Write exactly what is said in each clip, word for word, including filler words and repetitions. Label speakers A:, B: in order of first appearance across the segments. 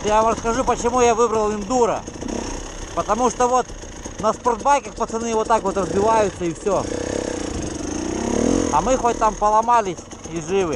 A: Я вам расскажу, почему я выбрал эндуро. Потому что вот на спортбайках пацаны вот так вот разбиваются и все. А мы хоть там поломались и живы.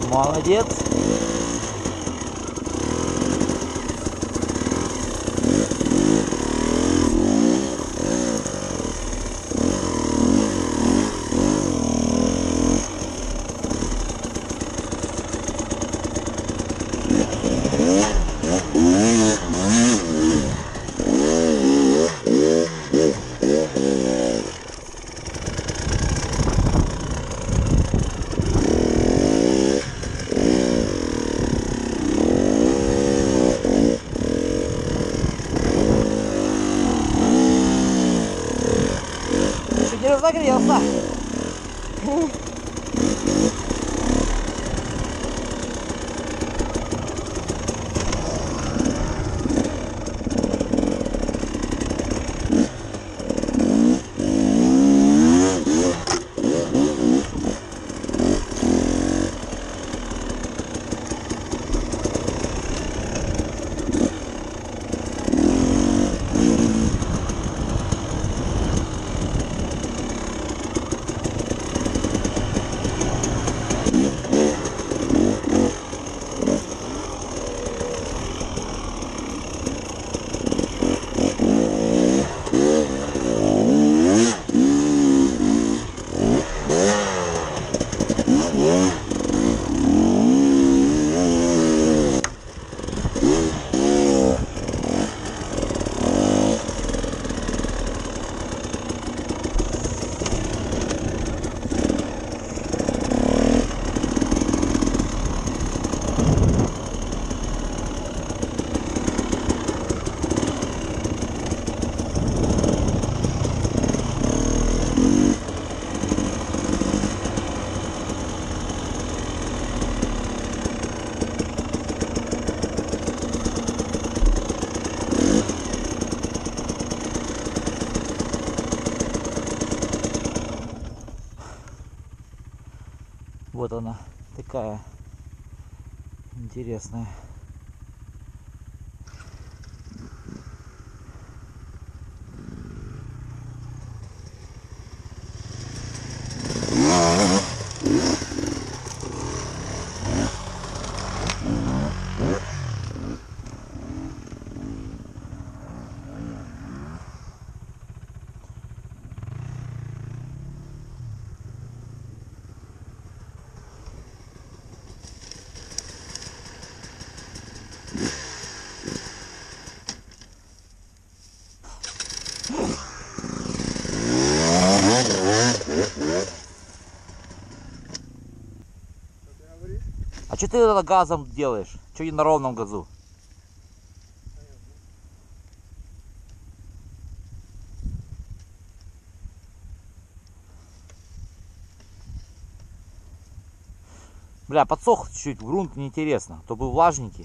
A: Молодец. Не разогрелся. Вот она такая интересная. А что ты это газом делаешь? Что не на ровном газу? Бля, подсох чуть-чуть, грунт неинтересно, то был влажненький.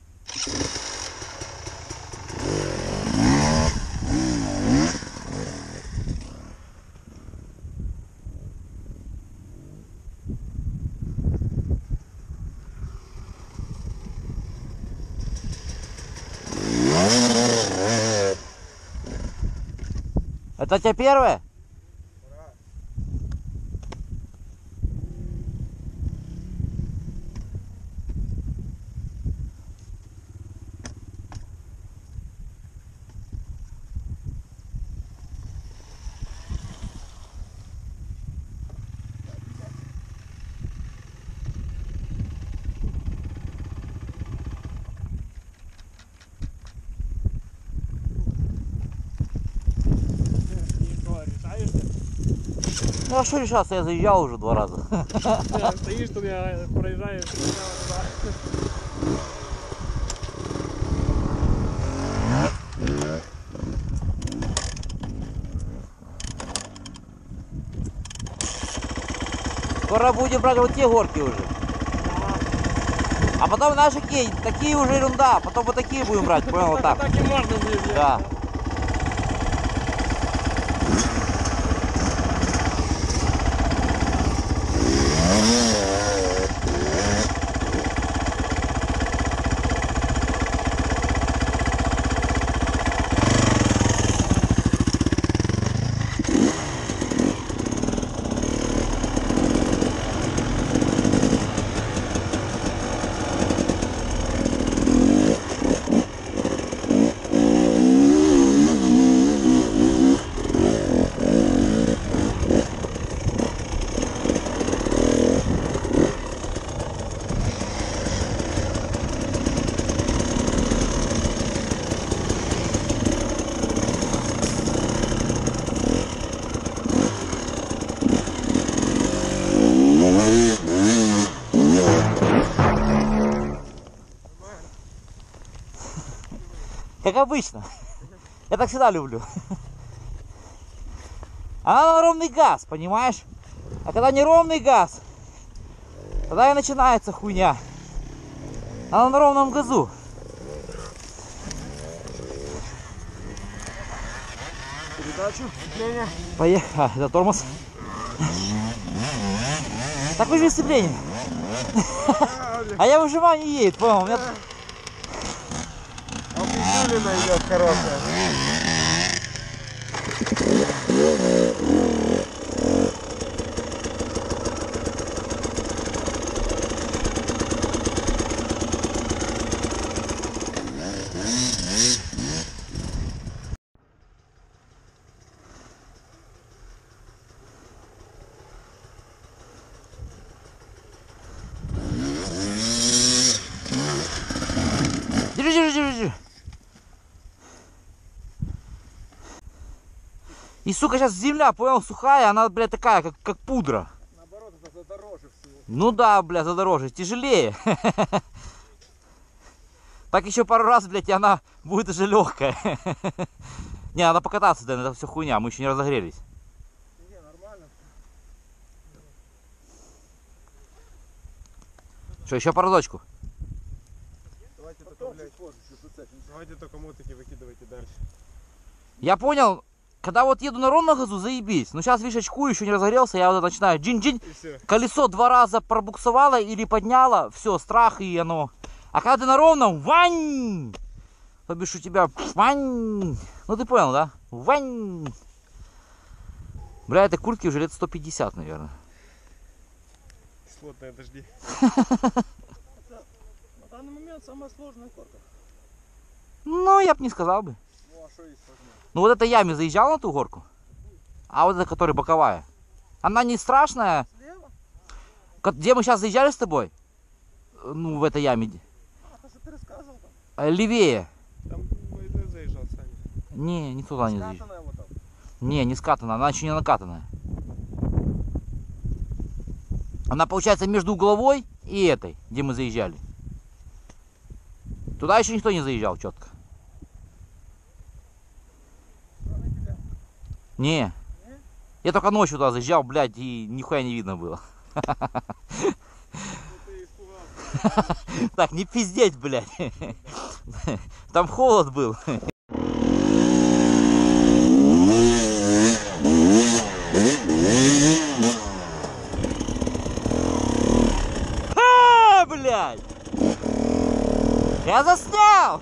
A: Это у тебя первое? Ну а что решаться, я заезжал уже два раза.
B: Стоишь тут, я проезжаю.
A: Скоро будем брать вот те горки уже. А потом наши такие, такие уже ерунда, потом вот такие будем брать, понял, вот так.
B: Так и можно будет.
A: Да. Как обычно. Я так всегда люблю. Она на ровный газ, понимаешь? А когда не ровный газ, тогда и начинается хуйня. Она на ровном газу.
B: Передачу, сцепление.
A: Поехали. А, это тормоз. Так выжми сцепление. А я выжимаю, не едет, понял? У меня...
B: Обезжулина идет хорошая.
A: Держи, держи, держи, держи. И, сука, сейчас земля, понял, сухая, она, блядь, такая, как, как пудра.
B: Наоборот, это задороже всего.
A: Ну да, бля, задороже, тяжелее. Так еще пару раз, блядь, и она будет уже легкая. Не, надо покататься, да, это все хуйня, мы еще не разогрелись.
B: Не, нормально.
A: Что, еще по разочку?
B: Давайте только, блядь, давайте только мотики выкидывайте дальше.
A: Я понял, когда вот еду на ровном газу, заебись. Но сейчас, видишь, очкую, еще не разогрелся, я вот начинаю джин-джин. Колесо два раза пробуксовало или подняло, все, страх и оно. А когда ты на ровном, вань! То бишь у тебя вань! Ну ты понял, да? Вань! Бля, этой куртке уже лет сто пятьдесят, наверное.
B: Кислотные дожди. На данный момент самая сложная корка.
A: Ну, я бы не сказал бы.
B: Ну а что есть сложнее?
A: Ну вот эта яме заезжал на ту горку, а вот эта, которая боковая, она не страшная.
B: Слева?
A: Где мы сейчас заезжали с тобой? Ну, в этой яме.
B: А, то, что ты рассказывал там.
A: Э, Левее.
B: Там ВД заезжал, Саня.
A: Не, не туда не заезжал.
B: Скатанная вот там.
A: Не, не скатанная, она еще не накатанная. Она получается между угловой и этой, где мы заезжали. Туда еще никто не заезжал четко. Не. Я только ночью туда заезжал, блядь, и нихуя не видно было. Так, не пиздеть, блядь. Там холод был. А, блядь! Я заснял!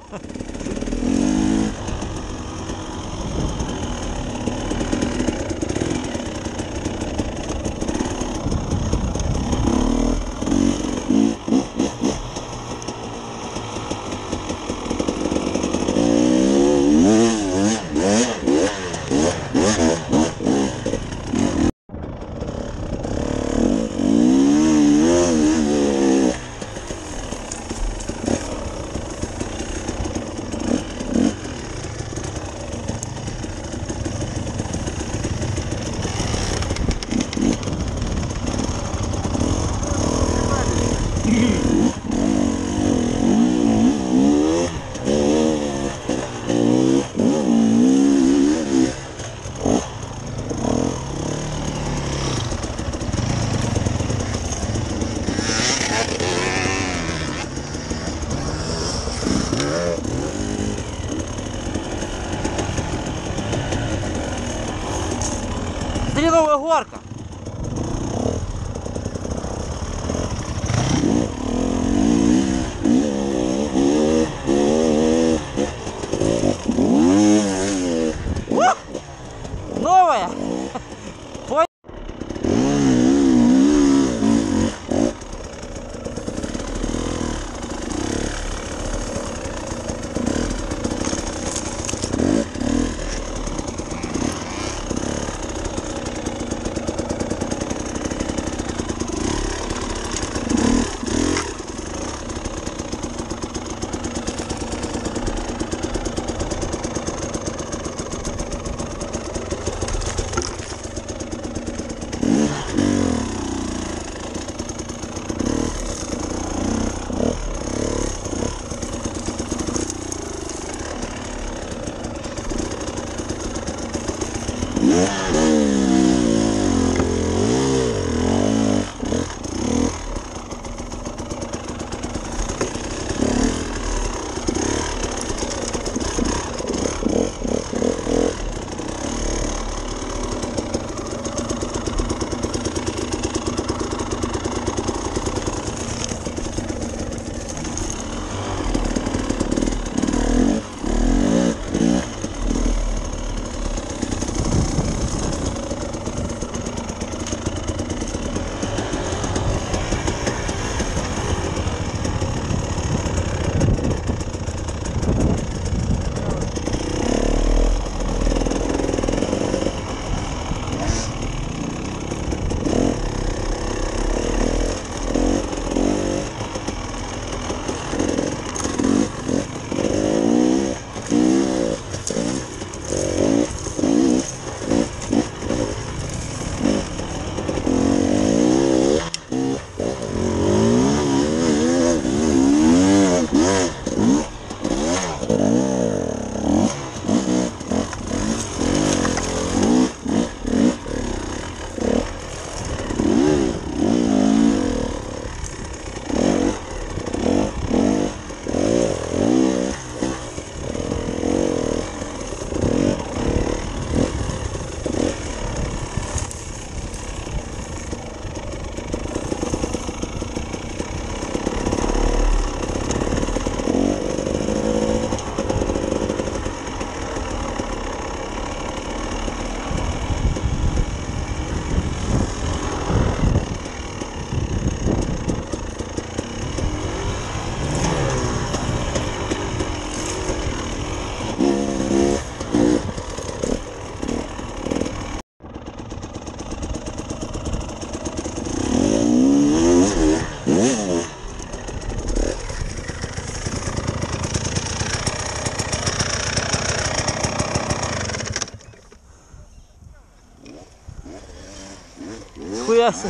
A: Хуяса.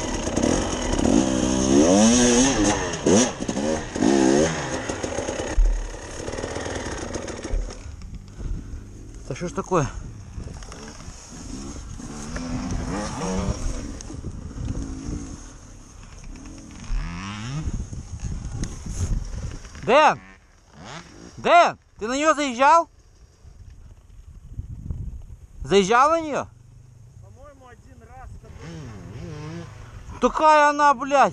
A: Да что ж такое? Дэн! Дэн! Ты на нее заезжал? Заезжал на нее?
B: По-моему, один раз.
A: Такая она, блядь!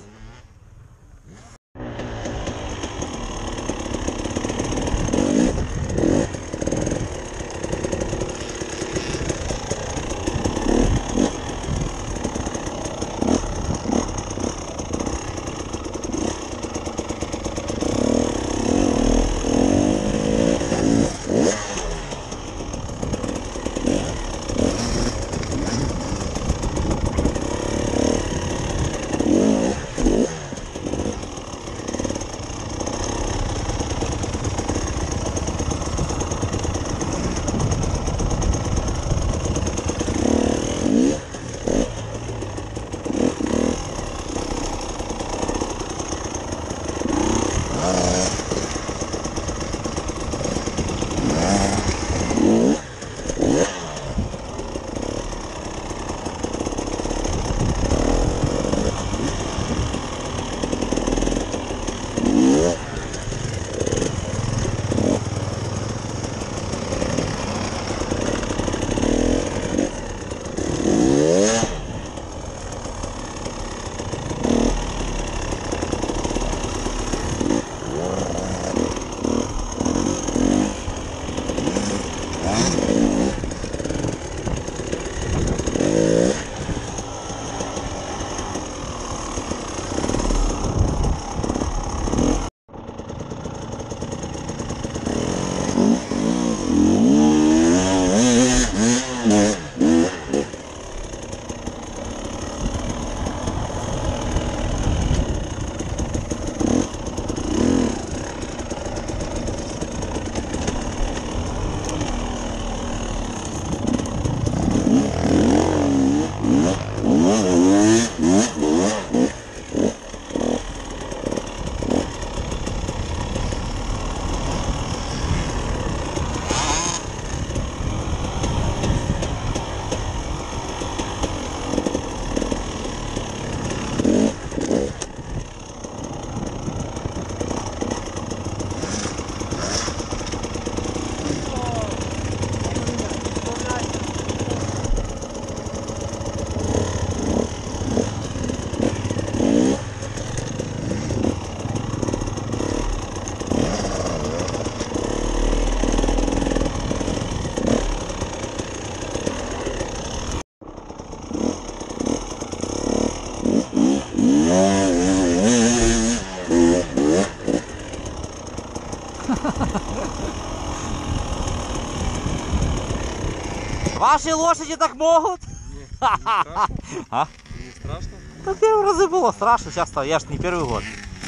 A: Ваши лошади так могут?
B: Не, не страшно.
A: А?
B: Не страшно?
A: Да первый разы было страшно, сейчас-то я ж не первый год.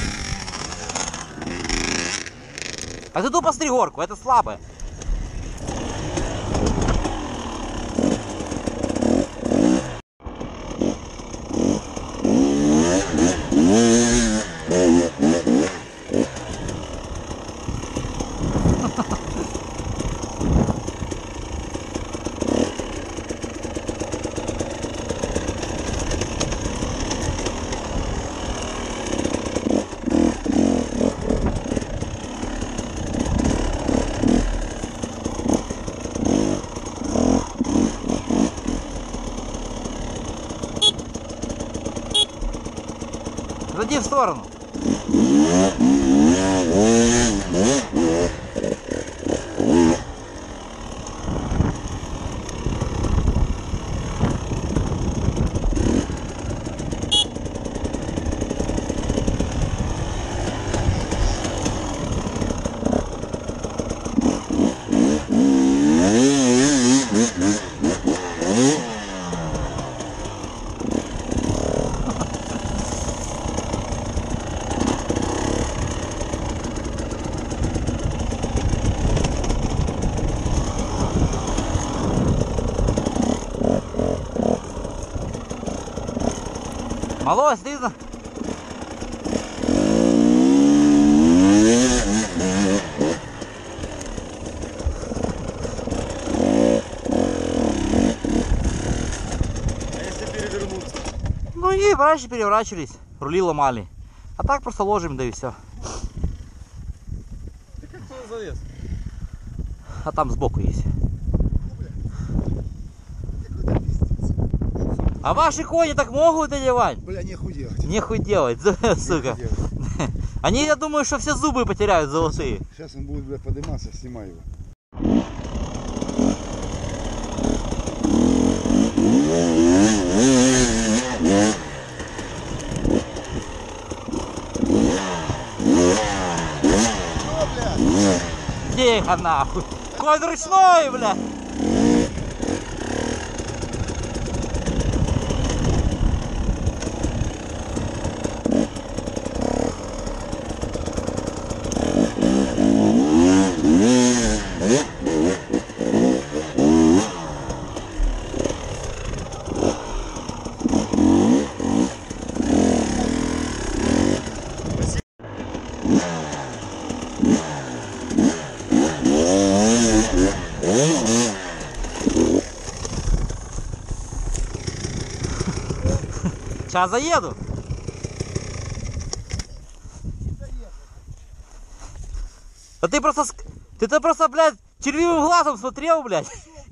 A: А ты тупо с тригорку, это слабое. Зайди в сторону. Малой, ты...
B: А если перевернуться?
A: Ну и раньше переворачивались, рули ломали. А так просто ложим, да и все.
B: Ты как туда залез?
A: А там сбоку есть. А ваши кони так могут одевать?
C: Бля, нехуй делать.
A: Нехуй делать, сука. Они, я думаю, что все зубы потеряют золотые.
C: Сейчас он будет, бля, подниматься, снимай его.
A: Тихо нахуй. Конь ручной, бля. Сейчас заеду. А ты просто, ты то просто, блядь, червивым глазом смотрел, блядь.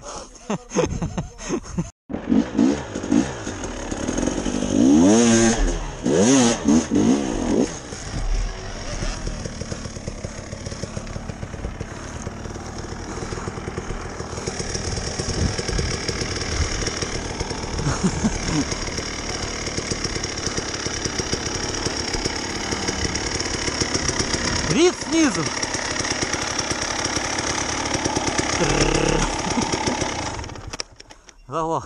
A: Вид снизу. Заглох.